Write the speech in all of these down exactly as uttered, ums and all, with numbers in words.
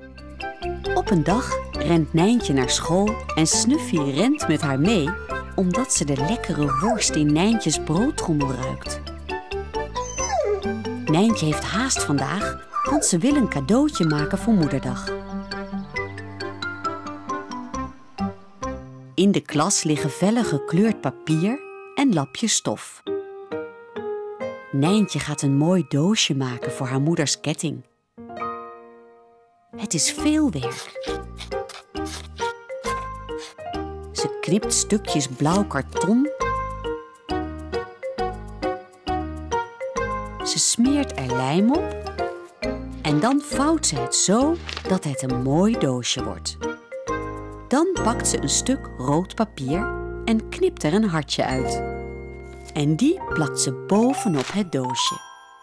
Op een dag rent Nijntje naar school en Snuffy rent met haar mee, omdat ze de lekkere worst in Nijntjes broodtrommel ruikt. Nijntje heeft haast vandaag, want ze wil een cadeautje maken voor Moederdag. In de klas liggen vellen gekleurd papier en lapjes stof. Nijntje gaat een mooi doosje maken voor haar moeders ketting. Het is veel werk. Ze knipt stukjes blauw karton. Ze smeert er lijm op. En dan vouwt ze het zo dat het een mooi doosje wordt. Dan pakt ze een stuk rood papier en knipt er een hartje uit. En die plakt ze bovenop het doosje.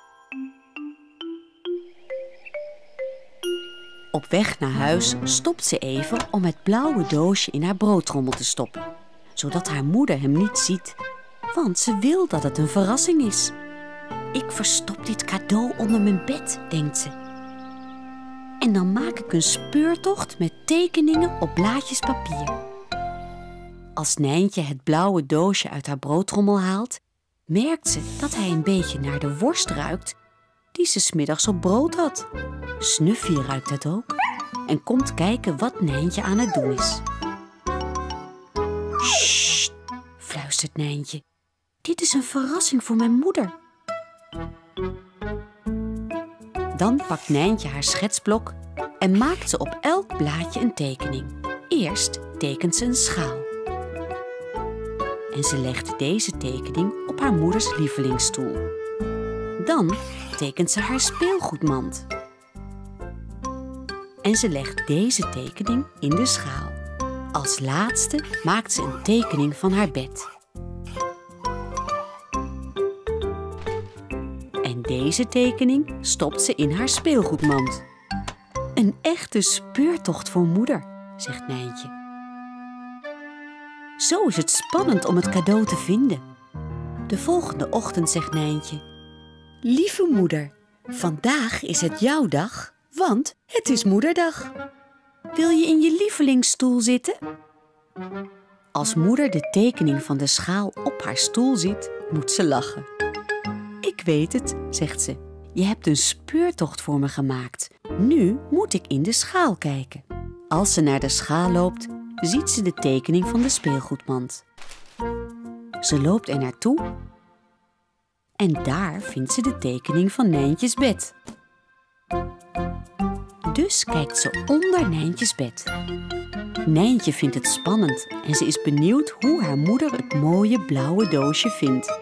Op weg naar huis stopt ze even om het blauwe doosje in haar broodtrommel te stoppen, zodat haar moeder hem niet ziet, want ze wil dat het een verrassing is. Ik verstop dit cadeau onder mijn bed, denkt ze. En dan maak ik een speurtocht met tekeningen op blaadjes papier. Als Nijntje het blauwe doosje uit haar broodtrommel haalt, merkt ze dat hij een beetje naar de worst ruikt die ze 's middags op brood had. Snuffy ruikt het ook en komt kijken wat Nijntje aan het doen is. Sst, fluistert Nijntje. Dit is een verrassing voor mijn moeder. Dan pakt Nijntje haar schetsblok en maakt ze op elk blaadje een tekening. Eerst tekent ze een schaal. En ze legt deze tekening op haar moeders lievelingsstoel. Dan tekent ze haar speelgoedmand. En ze legt deze tekening in de schaal. Als laatste maakt ze een tekening van haar bed. En deze tekening stopt ze in haar speelgoedmand. Een echte speurtocht voor moeder, zegt Nijntje. Zo is het spannend om het cadeau te vinden. De volgende ochtend zegt Nijntje: Lieve moeder, vandaag is het jouw dag, want het is Moederdag. Wil je in je lievelingsstoel zitten? Als moeder de tekening van de schaal op haar stoel ziet, moet ze lachen. Ik weet het, zegt ze. Je hebt een speurtocht voor me gemaakt. Nu moet ik in de schaal kijken. Als ze naar de schaal loopt, ziet ze de tekening van de speelgoedmand. Ze loopt er naartoe en daar vindt ze de tekening van Nijntjes bed. Dus kijkt ze onder Nijntjes bed. Nijntje vindt het spannend en ze is benieuwd hoe haar moeder het mooie blauwe doosje vindt.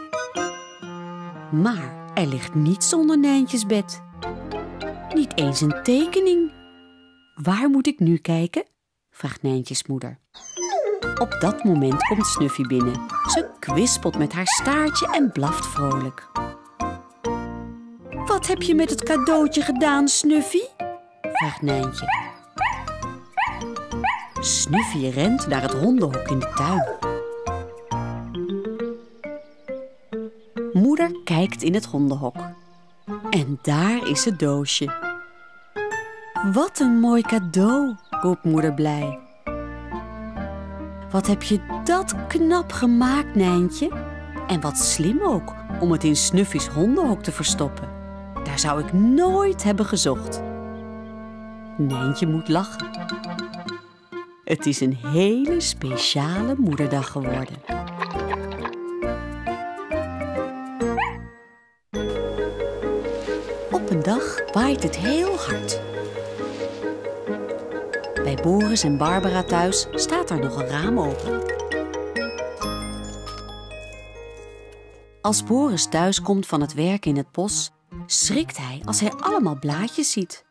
Maar er ligt niets onder Nijntjes bed. Niet eens een tekening. Waar moet ik nu kijken? Vraagt Nijntjes moeder. Op dat moment komt Snuffy binnen. Ze kwispelt met haar staartje en blaft vrolijk. Wat heb je met het cadeautje gedaan, Snuffy? Vraagt Nijntje. Snuffy rent naar het hondenhok in de tuin. Moeder kijkt in het hondenhok. En daar is het doosje. Wat een mooi cadeau, roept moeder blij. Wat heb je dat knap gemaakt, Nijntje? En wat slim ook, om het in Snuffy's hondenhok te verstoppen. Daar zou ik nooit hebben gezocht. Nijntje moet lachen. Het is een hele speciale Moederdag geworden. Op een dag waait het heel hard. Bij Boris en Barbara thuis staat er nog een raam open. Als Boris thuis komt van het werk in het bos, schrikt hij als hij allemaal blaadjes ziet.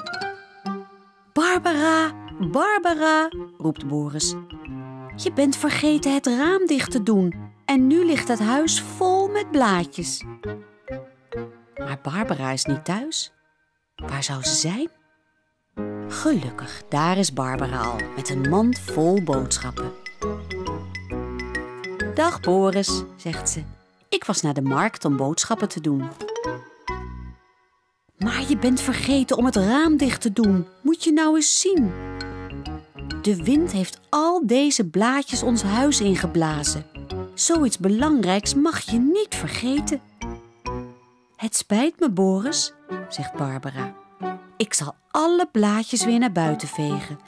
Barbara, Barbara, roept Boris. Je bent vergeten het raam dicht te doen en nu ligt het huis vol met blaadjes. Maar Barbara is niet thuis. Waar zou ze zijn? Gelukkig, daar is Barbara al, met een mand vol boodschappen. Dag Boris, zegt ze. Ik was naar de markt om boodschappen te doen. Maar je bent vergeten om het raam dicht te doen. Moet je nou eens zien. De wind heeft al deze blaadjes ons huis ingeblazen. Zoiets belangrijks mag je niet vergeten. Het spijt me, Boris, zegt Barbara. Ik zal alle blaadjes weer naar buiten vegen.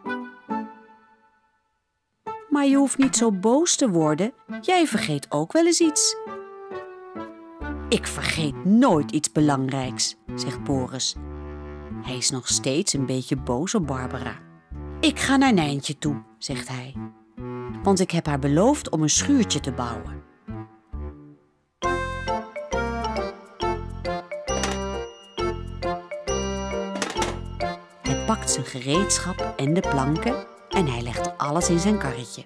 Maar je hoeft niet zo boos te worden. Jij vergeet ook wel eens iets. Ik vergeet nooit iets belangrijks, zegt Boris. Hij is nog steeds een beetje boos op Barbara. Ik ga naar Nijntje toe, zegt hij. Want ik heb haar beloofd om een schuurtje te bouwen. Hij pakt zijn gereedschap en de planken en hij legt alles in zijn karretje.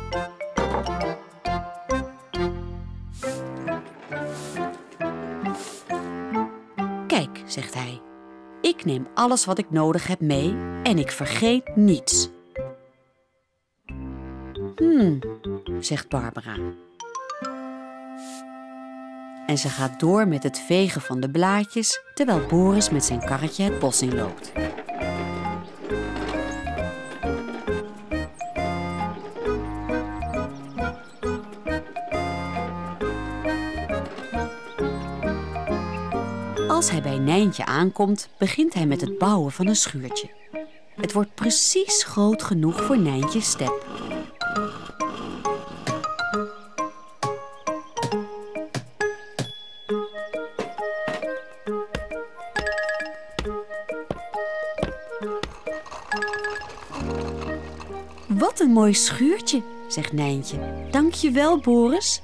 Kijk, zegt hij, ik neem alles wat ik nodig heb mee en ik vergeet niets. Hmm, zegt Barbara. En ze gaat door met het vegen van de blaadjes, terwijl Boris met zijn karretje het bos inloopt. Als hij bij Nijntje aankomt, begint hij met het bouwen van een schuurtje. Het wordt precies groot genoeg voor Nijntjes step. Wat een mooi schuurtje, zegt Nijntje. Dank je wel, Boris.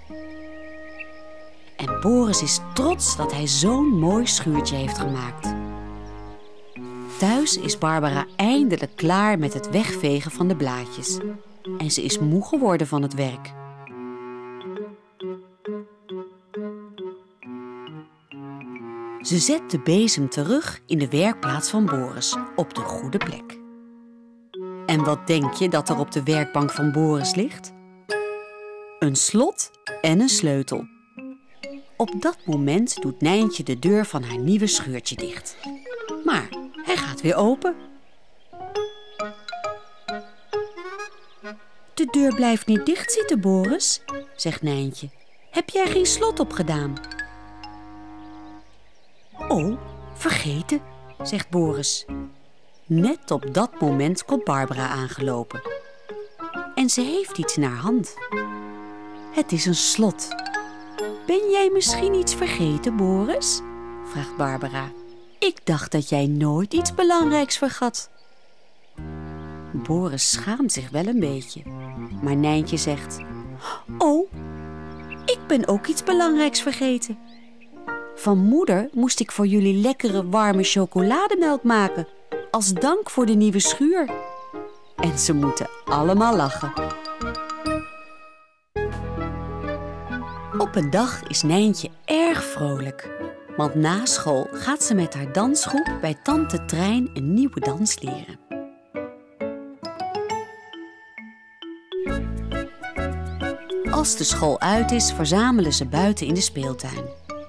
En Boris is trots dat hij zo'n mooi schuurtje heeft gemaakt. Thuis is Barbara eindelijk klaar met het wegvegen van de blaadjes. En ze is moe geworden van het werk. Ze zet de bezem terug in de werkplaats van Boris, op de goede plek. En wat denk je dat er op de werkbank van Boris ligt? Een slot en een sleutel. Op dat moment doet Nijntje de deur van haar nieuwe schuurtje dicht. Maar hij gaat weer open. De deur blijft niet dicht zitten, Boris, zegt Nijntje. Heb jij geen slot opgedaan? Oh, vergeten, zegt Boris. Net op dat moment komt Barbara aangelopen. En ze heeft iets in haar hand. Het is een slot. Ben jij misschien iets vergeten, Boris? Vraagt Barbara. Ik dacht dat jij nooit iets belangrijks vergat. Boris schaamt zich wel een beetje. Maar Nijntje zegt... Oh, ik ben ook iets belangrijks vergeten. Van moeder moest ik voor jullie lekkere warme chocolademelk maken. Als dank voor de nieuwe schuur. En ze moeten allemaal lachen. Op een dag is Nijntje erg vrolijk. Want na school gaat ze met haar dansgroep bij tante Trein een nieuwe dans leren. Als de school uit is, verzamelen ze buiten in de speeltuin.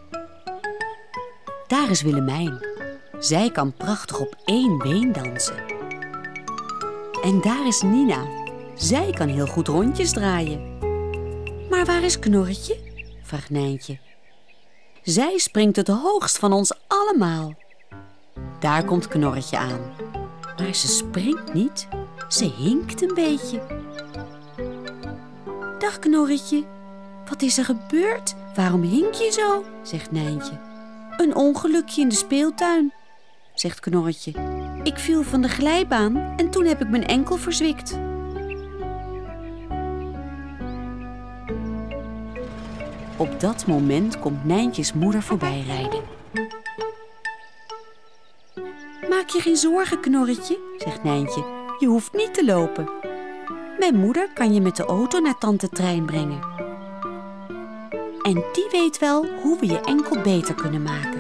Daar is Willemijn. Zij kan prachtig op één been dansen. En daar is Nina. Zij kan heel goed rondjes draaien. Maar waar is Knorretje? Vraagt Nijntje. Zij springt het hoogst van ons allemaal. Daar komt Knorretje aan. Maar ze springt niet. Ze hinkt een beetje. Dag Knorretje. Wat is er gebeurd? Waarom hink je zo? Zegt Nijntje. Een ongelukje in de speeltuin, zegt Knorretje. Ik viel van de glijbaan en toen heb ik mijn enkel verzwikt. Op dat moment komt Nijntjes moeder voorbij rijden. Maak je geen zorgen, Knorretje, zegt Nijntje. Je hoeft niet te lopen. Mijn moeder kan je met de auto naar tante Trein brengen. En die weet wel hoe we je enkel beter kunnen maken.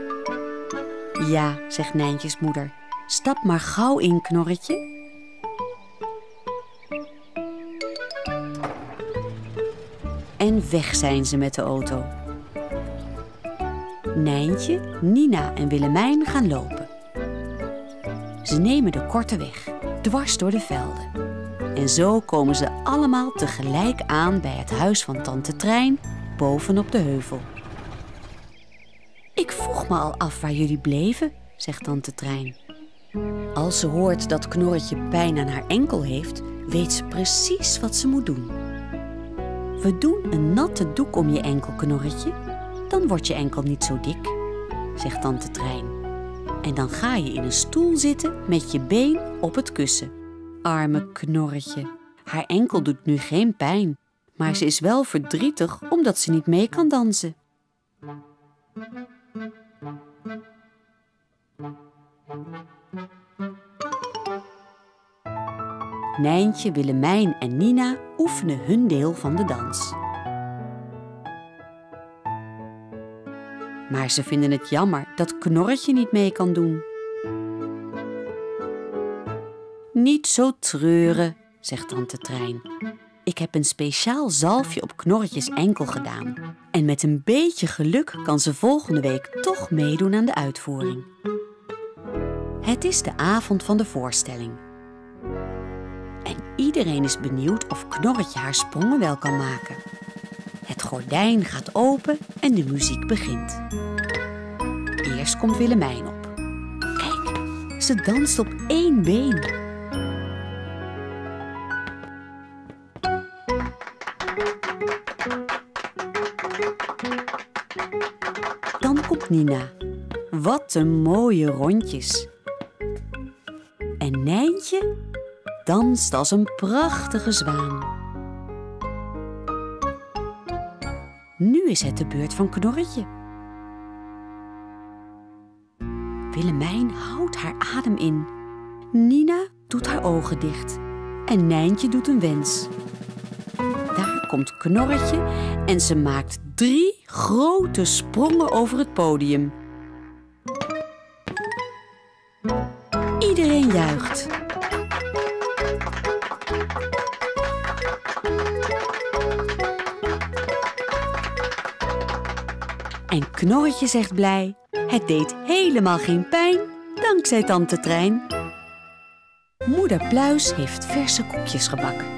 Ja, zegt Nijntjes moeder. Stap maar gauw in, Knorretje. En weg zijn ze met de auto. Nijntje, Nina en Willemijn gaan lopen. Ze nemen de korte weg, dwars door de velden. En zo komen ze allemaal tegelijk aan bij het huis van tante Trein, bovenop de heuvel. Ik vroeg me al af waar jullie bleven, zegt tante Trein. Als ze hoort dat Knorretje pijn aan haar enkel heeft, weet ze precies wat ze moet doen. We doen een natte doek om je enkel, Knorretje. Dan wordt je enkel niet zo dik, zegt tante Trein. En dan ga je in een stoel zitten met je been op het kussen. Arme Knorretje. Haar enkel doet nu geen pijn, maar ze is wel verdrietig omdat ze niet mee kan dansen. Nijntje, Willemijn en Nina oefenen hun deel van de dans. Maar ze vinden het jammer dat Knorretje niet mee kan doen. Niet zo treuren, zegt tante Trein. Ik heb een speciaal zalfje op Knorretjes enkel gedaan. En met een beetje geluk kan ze volgende week toch meedoen aan de uitvoering. Het is de avond van de voorstelling. En iedereen is benieuwd of Knorretje haar sprongen wel kan maken. Het gordijn gaat open en de muziek begint. Eerst komt Willemijn op. Kijk, ze danst op één been. Dan komt Nina. Wat een mooie rondjes. En Nijntje danst als een prachtige zwaan. Nu is het de beurt van Knorretje. Willemijn houdt haar adem in. Nina doet haar ogen dicht. En Nijntje doet een wens. Daar komt Knorretje en ze maakt drie grote sprongen over het podium. Iedereen juicht. En Knorretje zegt blij, het deed helemaal geen pijn, dankzij tante Trein. Moeder Pluis heeft verse koekjes gebakken.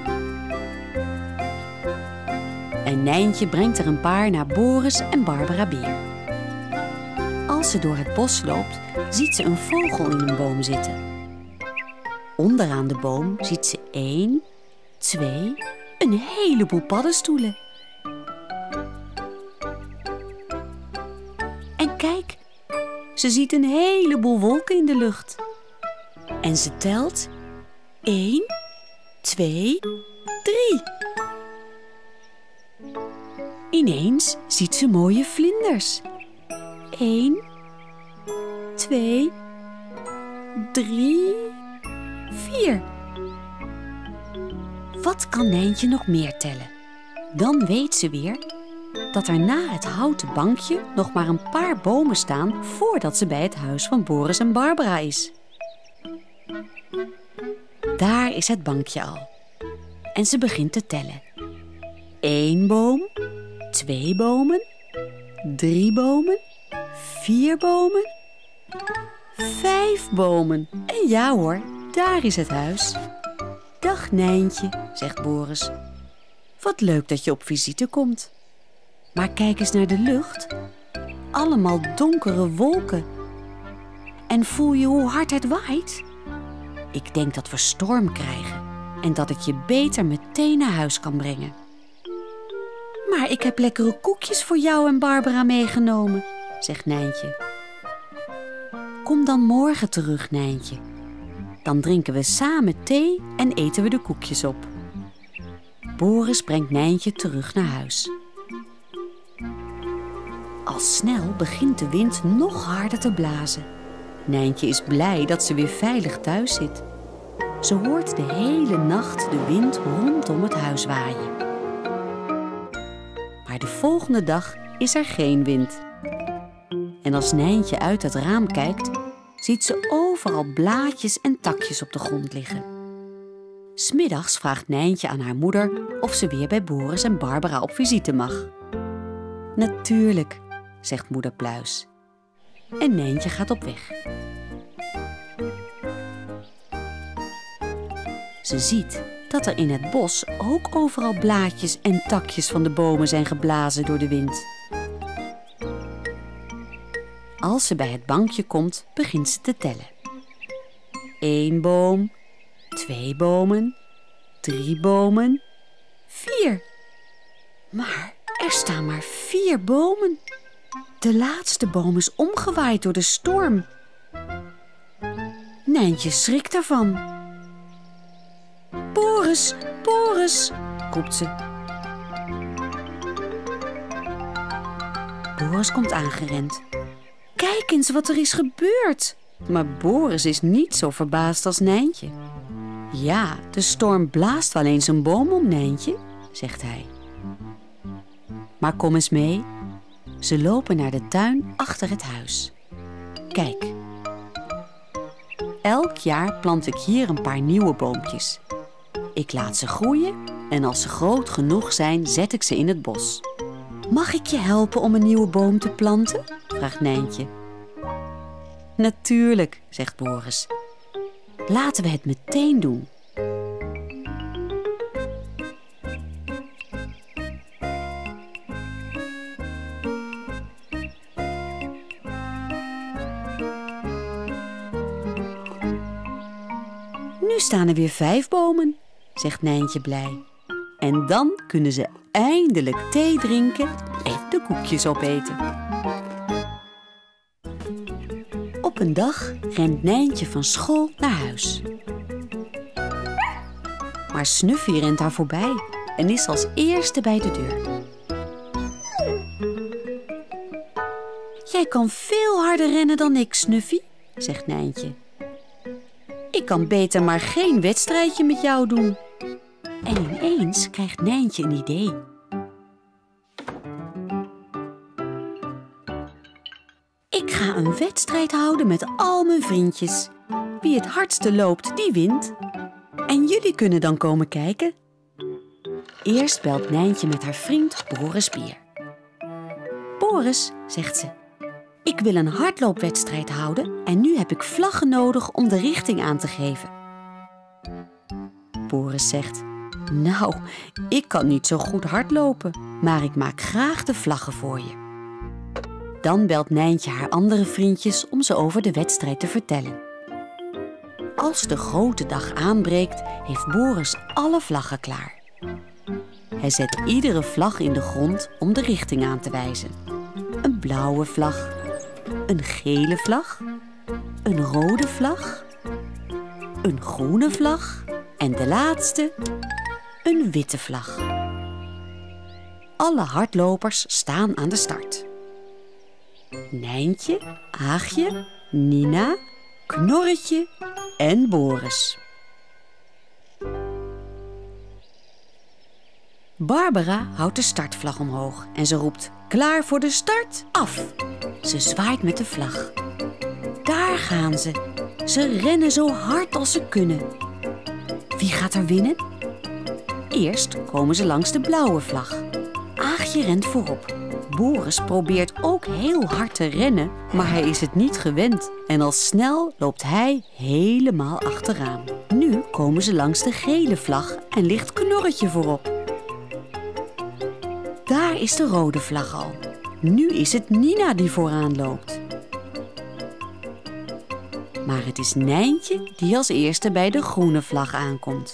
En Nijntje brengt er een paar naar Boris en Barbara Beer. Als ze door het bos loopt, ziet ze een vogel in een boom zitten. Onderaan de boom ziet ze één, twee, een heleboel paddenstoelen. En kijk, ze ziet een heleboel wolken in de lucht. En ze telt één, twee, drie. Ineens ziet ze mooie vlinders. Eén, twee, drie, vier. Wat kan Nijntje nog meer tellen? Dan weet ze weer dat er na het houten bankje nog maar een paar bomen staan voordat ze bij het huis van Boris en Barbara is. Daar is het bankje al. En ze begint te tellen. Eén boom, twee bomen, drie bomen, vier bomen, vijf bomen. En ja hoor, daar is het huis. Dag Nijntje, zegt Boris. Wat leuk dat je op visite komt. Maar kijk eens naar de lucht. Allemaal donkere wolken. En voel je hoe hard het waait? Ik denk dat we storm krijgen en dat ik je beter meteen naar huis kan brengen. Maar ik heb lekkere koekjes voor jou en Barbara meegenomen, zegt Nijntje. Kom dan morgen terug, Nijntje. Dan drinken we samen thee en eten we de koekjes op. Boris brengt Nijntje terug naar huis. Al snel begint de wind nog harder te blazen. Nijntje is blij dat ze weer veilig thuis zit. Ze hoort de hele nacht de wind rondom het huis waaien. Maar de volgende dag is er geen wind. En als Nijntje uit het raam kijkt, ziet ze overal blaadjes en takjes op de grond liggen. 'S Middags vraagt Nijntje aan haar moeder of ze weer bij Boris en Barbara op visite mag. Natuurlijk, zegt moeder Pluis. en Nijntje gaat op weg. Ze ziet dat er in het bos ook overal blaadjes en takjes van de bomen zijn geblazen door de wind. Als ze bij het bankje komt, begint ze te tellen. Eén boom, twee bomen, drie bomen, vier. Maar er staan maar vier bomen. De laatste boom is omgewaaid door de storm. Nijntje schrikt ervan. Boris, Boris, roept ze. Boris komt aangerend. Kijk eens wat er is gebeurd. Maar Boris is niet zo verbaasd als Nijntje. Ja, de storm blaast wel eens een boom om, Nijntje, zegt hij. Maar kom eens mee. Ze lopen naar de tuin achter het huis. Kijk. Elk jaar plant ik hier een paar nieuwe boompjes. Ik laat ze groeien en als ze groot genoeg zijn, zet ik ze in het bos. Mag ik je helpen om een nieuwe boom te planten? Vraagt Nijntje. Natuurlijk, zegt Boris. Laten we het meteen doen. Nu staan er weer vijf bomen, zegt Nijntje blij. En dan kunnen ze eindelijk thee drinken en de koekjes opeten. Op een dag rent Nijntje van school naar huis. Maar Snuffy rent haar voorbij en is als eerste bij de deur. Jij kan veel harder rennen dan ik, Snuffy, zegt Nijntje. Ik kan beter maar geen wedstrijdje met jou doen. En ineens krijgt Nijntje een idee. Ik ga een wedstrijd houden met al mijn vriendjes. Wie het hardste loopt, die wint. En jullie kunnen dan komen kijken. Eerst belt Nijntje met haar vriend Boris Bier. Boris, zegt ze, ik wil een hardloopwedstrijd houden en nu heb ik vlaggen nodig om de richting aan te geven. Boris zegt, nou, ik kan niet zo goed hardlopen, maar ik maak graag de vlaggen voor je. Dan belt Nijntje haar andere vriendjes om ze over de wedstrijd te vertellen. Als de grote dag aanbreekt, heeft Boris alle vlaggen klaar. Hij zet iedere vlag in de grond om de richting aan te wijzen. Een blauwe vlag, een gele vlag, een rode vlag, een groene vlag en de laatste, een witte vlag. Alle hardlopers staan aan de start. Nijntje, Aagje, Nina, Knorretje en Boris. Barbara houdt de startvlag omhoog en ze roept, klaar voor de start, af. Ze zwaait met de vlag. Daar gaan ze. Ze rennen zo hard als ze kunnen. Wie gaat er winnen? Eerst komen ze langs de blauwe vlag. Aagje rent voorop. Boris probeert ook heel hard te rennen, maar hij is het niet gewend. En al snel loopt hij helemaal achteraan. Nu komen ze langs de gele vlag en ligt Knorretje voorop. Daar is de rode vlag al. Nu is het Nina die vooraan loopt. Maar het is Nijntje die als eerste bij de groene vlag aankomt.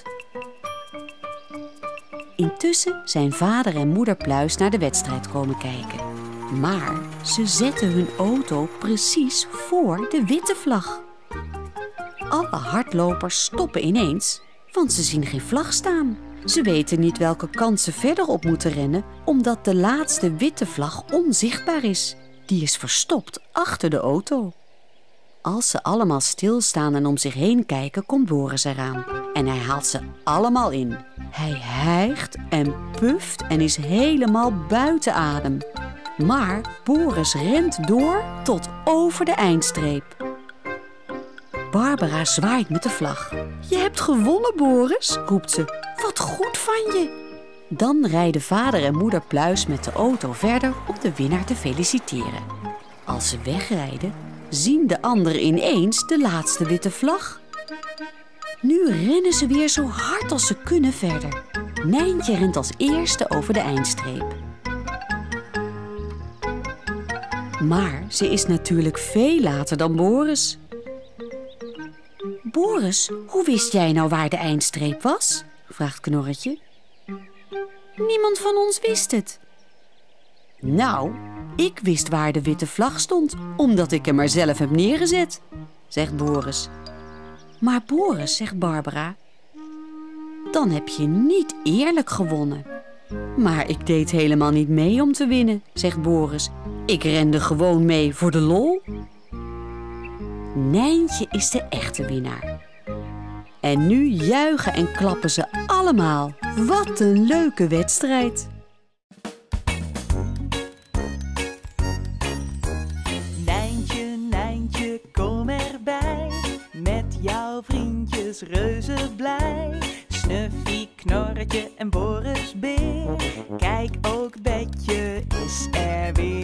Intussen zijn vader en moeder Pluis naar de wedstrijd komen kijken. Maar ze zetten hun auto precies voor de witte vlag. Alle hardlopers stoppen ineens, want ze zien geen vlag staan. Ze weten niet welke kant ze verder op moeten rennen, omdat de laatste witte vlag onzichtbaar is. Die is verstopt achter de auto. Als ze allemaal stilstaan en om zich heen kijken, komt Boris eraan. En hij haalt ze allemaal in. Hij hijgt en puft en is helemaal buiten adem. Maar Boris rent door tot over de eindstreep. Barbara zwaait met de vlag. Je hebt gewonnen, Boris, roept ze. Wat goed van je. Dan rijden vader en moeder Pluis met de auto verder om de winnaar te feliciteren. Als ze wegrijden, zien de anderen ineens de laatste witte vlag. Nu rennen ze weer zo hard als ze kunnen verder. Nijntje rent als eerste over de eindstreep. Maar ze is natuurlijk veel later dan Boris. Boris, hoe wist jij nou waar de eindstreep was? Vraagt Knorretje. Niemand van ons wist het. Nou, ik wist waar de witte vlag stond, omdat ik hem er zelf heb neergezet, zegt Boris. Maar Boris, zegt Barbara, dan heb je niet eerlijk gewonnen. Maar ik deed helemaal niet mee om te winnen, zegt Boris. Ik rende gewoon mee voor de lol. Nijntje is de echte winnaar. En nu juichen en klappen ze allemaal. Wat een leuke wedstrijd. Nijntje, Nijntje, kom erbij. Met jouw vriendjes reuze blij. Snuffie, Knorretje en Boris Beer. Kijk, ook Betje is er weer.